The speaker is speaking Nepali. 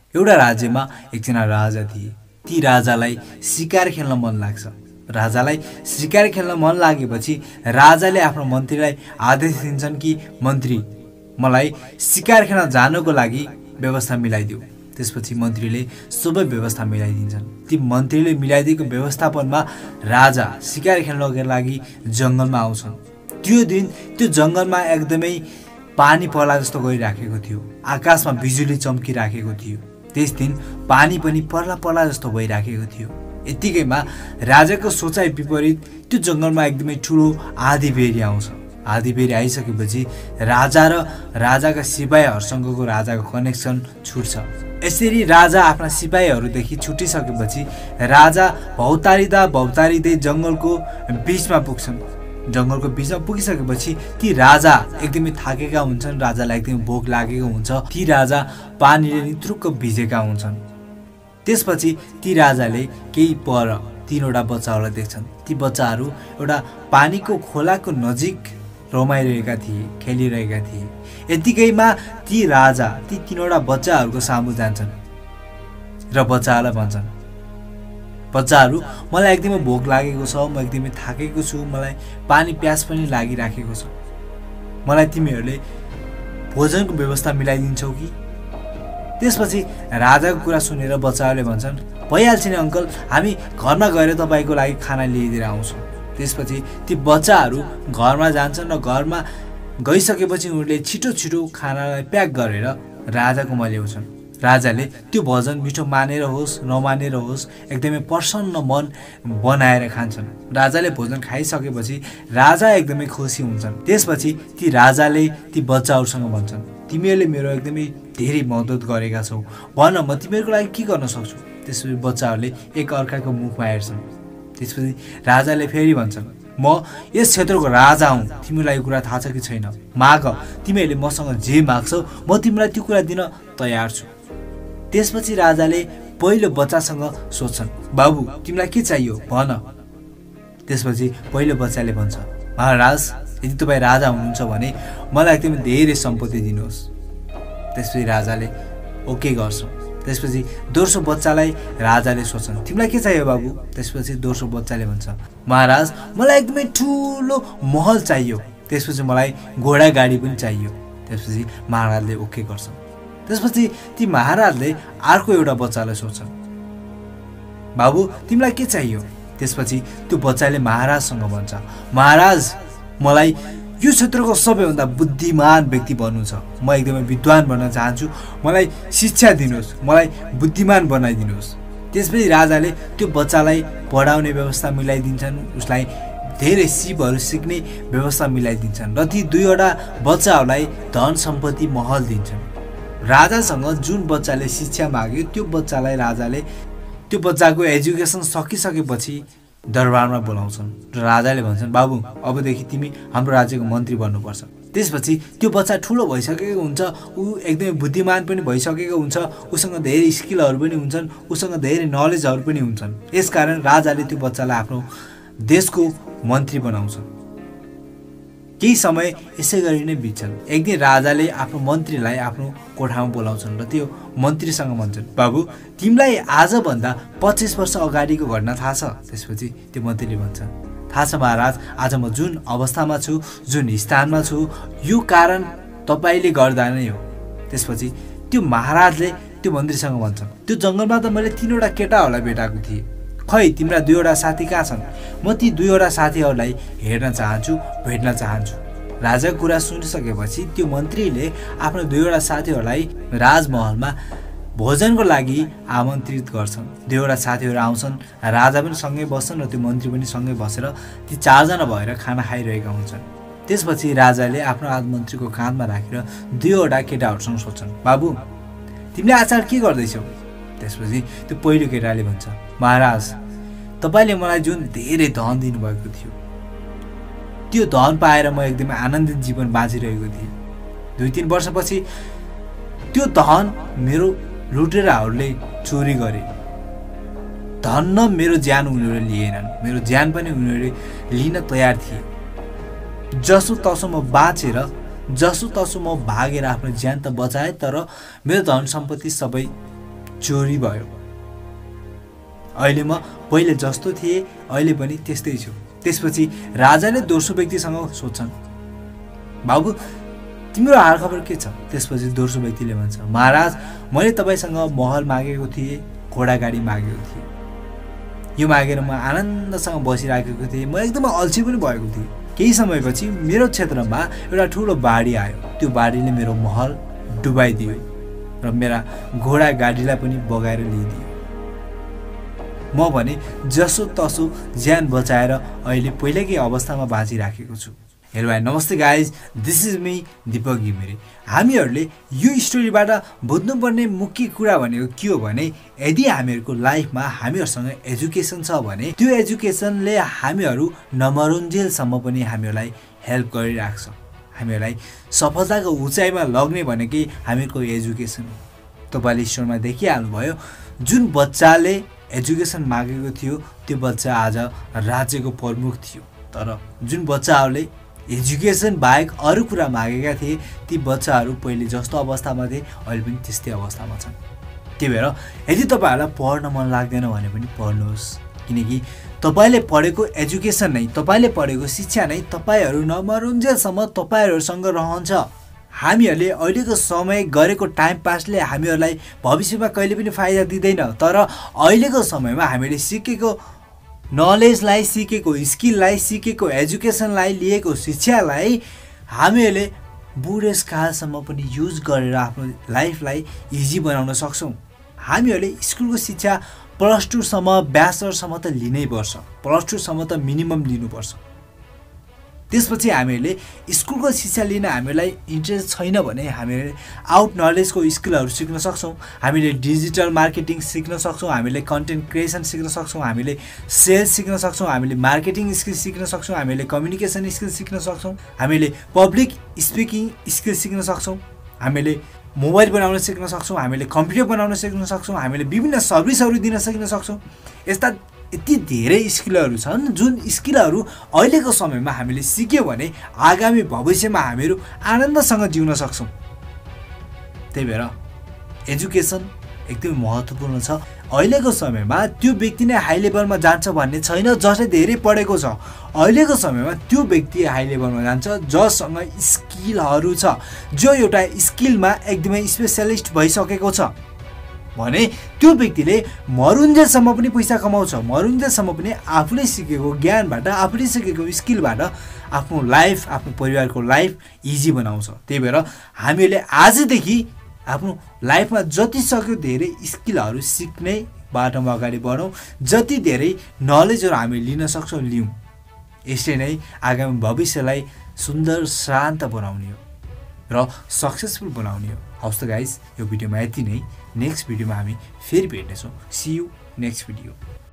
एउटा राज्यमा एकजना राजा थिए। ती राजालाई शिकार खेल्न मन लाग्छ। राजालाई शिकार खेल्न मन लागेपछि राजाले आफ्नो मन्त्रीलाई आदेश दिन्छन् कि मन्त्री, मलाई शिकार खेल्न जानको लागि व्यवस्था मिलाइदिऊ। त्यसपछि मन्त्रीले सबै व्यवस्था मिलाइदिन्छन्। ती मन्त्रीले मिलाइदिएको व्यवस्थापनमा राजा शिकार खेल्नको लागि जङ्गलमा आउँछन्। त्यो दिन त्यो जङ्गलमा एकदमै पानी पर्ला जस्तो गइराखेको थियो। आकाशमा बिजुली चम्किराखेको थियो। त्यस दिन पानी पनि पर्ला जस्तो भइराखेको थियो। यतिकैमा राजाको सोचाइ विपरीत त्यो जङ्गलमा एकदमै ठुलो आँधीबेहरी आउँछ। आँधीबेहरी आइसकेपछि राजा र राजाका सिपाहीहरूसँगको राजाको कनेक्सन छुट्छ। यसरी राजा आफ्ना सिपाहीहरूदेखि छुटिसकेपछि राजा भौतारिँदै जङ्गलको बिचमा पुग्छन्। जङ्गलको बिचमा पुगिसकेपछि ती राजा एकदमै थाकेका हुन्छन्। राजालाई एकदमै भोक लागेको हुन्छ। ती राजा पानीले नित्रुक्क भिजेका हुन्छन्। त्यसपछि ती राजाले केही पर 3वटा बच्चाहरूलाई देख्छन्। ती बच्चाहरू एउटा पानीको खोलाको नजिक रमाइरहेका थिए, खेलिरहेका थिए। यतिकैमा ती राजा ती 3वटा बच्चाहरूको सामु जान्छन् र बच्चाहरूलाई भन्छन्, बच्चाहरू, मलाई एकदमै भोक लागेको छ, म एकदमै थाकेको छु, मलाई पानी प्यास पनि लागिराखेको छ, मलाई तिमीहरूले भोजनको व्यवस्था मिलाइदिन्छौ कि? त्यसपछि राजाको कुरा सुनेर बच्चाहरूले भन्छन्, भइहाल्छ नि अङ्कल, हामी घरमा गएर तपाईँको लागि खाना ल्याइदिएर आउँछौँ। त्यसपछि ती बच्चाहरू घरमा जान्छन् र घरमा गइसकेपछि उनीहरूले छिटो खानालाई प्याक गरेर राजाकोमा ल्याउँछन्। राजाले त्यो भोजन मिठो मानेर होस् नमानेर होस् एकदमै प्रसन्न मन बनाएर खान्छन्। राजाले भोजन खाइसकेपछि राजा एकदमै खुसी हुन्छन्। त्यसपछि ती राजाले ती बच्चाहरूसँग भन्छन्, तिमीहरूले मेरो एकदमै धेरै मद्दत गरेका छौ, भन म तिमीहरूको लागि के गर्न सक्छु? त्यसपछि बच्चाहरूले एक अर्काको मुखमा हेर्छन्। त्यसपछि राजाले फेरि भन्छन्, म यस क्षेत्रको राजा हुँ, तिमीलाई यो कुरा थाहा छ कि छैन? माग, तिमीहरूले मसँग जे माग्छौ म तिमीलाई त्यो कुरा दिन तयार छु। त्यसपछि राजाले पहिलो बच्चासँग सोध्छन्, बाबु तिमीलाई के चाहियो भन। त्यसपछि पहिलो बच्चाले भन्छ, महाराज यदि तपाईँ राजा हुनुहुन्छ भने मलाई एकदमै धेरै सम्पत्ति दिनुहोस्। त्यसपछि राजाले ओके गर्छ। त्यसपछि दोस्रो बच्चालाई राजाले सोध्छन्, तिमीलाई के चाहियो बाबु? त्यसपछि दोस्रो बच्चाले भन्छ, महाराज मलाई एकदमै ठुलो महल चाहियो। त्यसपछि मलाई घोडा गाडी पनि चाहियो। त्यसपछि महाराजले ओके गर्छन्। त्यसपछि ती महाराजले अर्को एउटा बच्चालाई सोध्छन्, बाबु तिमीलाई के चाहियो? त्यसपछि त्यो बच्चाले महाराजसँग भन्छ, महाराज मलाई यो क्षेत्रको सबैभन्दा बुद्धिमान व्यक्ति बन्नु छ, म एकदमै विद्वान बन्न चाहन्छु, मलाई शिक्षा दिनुहोस्, मलाई बुद्धिमान बनाइदिनुहोस्। त्यसपछि राजाले त्यो बच्चालाई पढाउने व्यवस्था मिलाइदिन्छन्, उसलाई धेरै सिपहरू सिक्ने व्यवस्था मिलाइदिन्छन् र ती 2वटा बच्चाहरूलाई धन सम्पत्ति महल दिन्छन्। राजासँग जुन बच्चाले शिक्षा माग्यो त्यो बच्चालाई राजाले त्यो बच्चाको एजुकेसन सकिसकेपछि दरबारमा बोलाउँछन् र राजाले भन्छन्, बाबु अबदेखि तिमी हाम्रो राज्यको मन्त्री बन्नुपर्छ। त्यसपछि त्यो बच्चा ठुलो भइसकेको हुन्छ, ऊ एकदमै बुद्धिमान पनि भइसकेको हुन्छ, उसँग धेरै स्किलहरू पनि हुन्छन्, उसँग धेरै नलेजहरू पनि हुन्छन्। यसकारण राजाले त्यो बच्चालाई आफ्नो देशको मन्त्री बनाउँछन्। केही समय यसै गरी नै बित्छन्। एक दिन राजाले आफ्नो मन्त्रीलाई आफ्नो कोठामा बोलाउँछन् र त्यो मन्त्रीसँग भन्छन्, बाबु तिमीलाई आजभन्दा 25 वर्ष अगाडिको घटना थाहा छ? त्यसपछि त्यो मन्त्रीले भन्छ, थाहा छ महाराज, आज म जुन अवस्थामा छु, जुन स्थानमा छु, यो कारण तपाईँले गर्दा नै हो। त्यसपछि त्यो महाराजले त्यो मन्त्रीसँग भन्छन्, त्यो जङ्गलमा त मैले 3वटा केटाहरूलाई भेटाएको थिएँ, खै तिम्रा 2वटा साथी कहाँ छन्? म ती 2वटा साथीहरूलाई हेर्न चाहन्छु, भेट्न चाहन्छु। राजाको कुरा सुनिसकेपछि त्यो मन्त्रीले आफ्नो 2वटा साथीहरूलाई राजमहलमा भोजनको लागि आमन्त्रित गर्छन्। 2वटा साथीहरू आउँछन्, राजा पनि सँगै बस्छन् र त्यो मन्त्री पनि सँगै बसेर ती 4जना भएर खाना खाइरहेका हुन्छन्। त्यसपछि राजाले आफ्नो हात मन्त्रीको काँधमा राखेर 2वटा केटाहरूसँग सोध्छन्, बाबु तिमीले आजकल के गर्दैछौ? त्यसपछि त्यो पहिलो केटाले भन्छ, महाराज तपाईँले मलाई जुन धेरै धन दिनुभएको थियो, त्यो धन पाएर म एकदमै आनन्दित जीवन बाँचिरहेको थिएँ। 2-3 वर्षपछि त्यो धन मेरो लुटेराहरूले चोरी गरे। धन न मेरो ज्यान उनीहरूले लिएनन्, मेरो ज्यान पनि उनीहरूले लिन तयार थिए। जसो तसो म बाँचेर, जसो तसो म भागेर आफ्नो ज्यान त बचाएँ, तर मेरो धन सम्पत्ति सबै चोरी भयो। अहिले म पहिले जस्तो थिएँ, अहिले पनि त्यस्तै छु। त्यसपछि राजाले दोस्रो व्यक्तिसँग सोध्छन्, बाबु तिम्रो हालखबर के छ? त्यसपछि दोस्रो व्यक्तिले भन्छ, महाराज मैले तपाईँसँग महल मागेको थिएँ, घोडागाडी मागेको थिएँ। यो मागेर म आनन्दसँग बसिराखेको थिएँ, म एकदमै अल्छी पनि भएको थिएँ। केही समयपछि मेरो क्षेत्रमा एउटा ठुलो बाढी आयो। त्यो बाढीले मेरो महल डुबाइदियो र मेरा घोडा गाडीलाई पनि बगाएर लिइदियो। म भने जसो तसो ज्यान बचाएर अहिले पहिलेकै अवस्थामा बाँचिराखेको छु। हेलो भाइ, नमस्ते guys, this is me Deepak Ghimire. हामीहरूले यो स्टोरीबाट बुझ्नुपर्ने मुख्य कुरा भनेको के हो भने, यदि हामीहरूको लाइफमा हामीहरूसँग एजुकेसन छ भने त्यो एजुकेसनले हामीहरू नमरुन्जेलसम्म पनि हामीहरूलाई हेल्प गरिराख्छ। हामीहरूलाई सफलताको उचाइमा लग्ने भनेकै हामीहरूको एजुकेसन हो। तपाईँले स्टोरमा देखिहाल्नुभयो, जुन बच्चाले एजुकेसन मागेको थियो त्यो बच्चा आज राज्यको प्रमुख थियो। तर जुन बच्चाहरूले एजुकेसन बाहेक अरू कुरा मागेका थिए ती बच्चाहरू पहिले जस्तो अवस्थामा थिए अहिले पनि त्यस्तै अवस्थामा छन्। त्यही भएर यदि तपाईँहरूलाई पढ्न मन लाग्दैन भने पनि पढ्नुहोस्, किनकि तपाईँले पढेको एजुकेसन नै, तपाईँले पढेको शिक्षा नै तपाईँहरू नमरुन्जेलसम्म तपाईँहरूसँग रहन्छ। हामीहरूले अहिलेको समय गरेको टाइम पासले हामीहरूलाई भविष्यमा कहिले पनि फाइदा दिँदैन, तर अहिलेको समयमा हामीले सिकेको नलेजलाई, सिकेको स्किललाई, सिकेको एजुकेसनलाई, लिएको शिक्षालाई हामीहरूले बुढेसकालसम्म पनि युज गरेर आफ्नो लाइफलाई इजी बनाउन सक्छौँ। हामीहरूले स्कुलको शिक्षा +2सम्म, ब्याचलरसम्म त लिनै पर्छ, +2सम्म त मिनिमम लिनुपर्छ। त्यसपछि हामीहरूले स्कुलको शिक्षा लिन हामीलाई इन्ट्रेस्ट छैन भने हामीले आउट नलेजको स्किलहरू सिक्न सक्छौँ। हामीले डिजिटल मार्केटिङ सिक्न सक्छौँ, हामीले कन्टेन्ट क्रिएसन सिक्न सक्छौँ, हामीले सेल्स सिक्न सक्छौँ, हामीले मार्केटिङ स्किल सिक्न सक्छौँ, हामीले कम्युनिकेसन स्किल सिक्न सक्छौँ, हामीले पब्लिक स्पिकिङ स्किल सिक्न सक्छौँ, हामीले मोबाइल बनाउन सिक्न सक्छौँ, हामीले कम्प्युटर बनाउन सिक्न सक्छौँ, हामीले विभिन्न सर्भिसहरू दिन सिक्न सक्छौँ। यस्ता यति धेरै स्किलहरू छन् जुन स्किलहरू अहिलेको समयमा हामीले सिक्यो भने आगामी भविष्यमा हामीहरू आनन्दसँग जिउन सक्छौँ। त्यही भएर एजुकेसन एकदमै महत्त्वपूर्ण छ। अहिलेको समयमा त्यो व्यक्ति नै हाई लेभलमा जान्छ भन्ने छैन जसले धेरै पढेको छ। अहिलेको समयमा त्यो व्यक्ति हाई लेभलमा जान्छ जससँग स्किलहरू छ, जो एउटा स्किलमा एकदमै स्पेसलिस्ट भइसकेको छ भने त्यो व्यक्तिले मरुन्जेलसम्म पनि पैसा कमाउँछ। मरुन्जेलसम्म पनि आफूले सिकेको ज्ञानबाट, आफूले सिकेको स्किलबाट आफ्नो लाइफ, आफ्नो परिवारको लाइफ इजी बनाउँछ। त्यही भएर हामीले आजदेखि आफ्नो लाइफमा जति सक्यो धेरै स्किलहरू सिक्ने बाटोमा अगाडि बढौँ, जति धेरै नलेजहरू हामी लिन सक्छौँ लिउँ। यसले नै आगामी भविष्यलाई सुन्दर, शान्त बनाउने हो र सक्सेसफुल बनाउने हो। हवस् त गाइस, यो भिडियोमा यति नै। नेक्स्ट भिडियोमा हामी फेरि भेट्नेछौँ। See you next video.